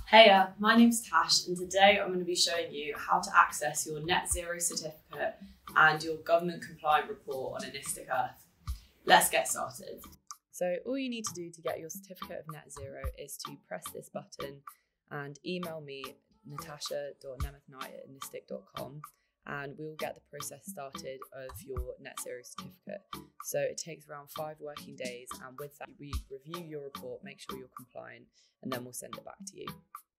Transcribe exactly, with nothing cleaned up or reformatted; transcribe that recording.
Heya, my name's Tash, and today I'm going to be showing you how to access your net zero certificate and your government compliant report on Enistic Earth. Let's get started. So all you need to do to get your certificate of net zero is to press this button and email me natasha dot nemeth knight at enistic dot com, and we'll get the process started of your net zero certificate. So it takes around five working days, and with that we review your report, make sure you're compliant, and then we'll send it back to you.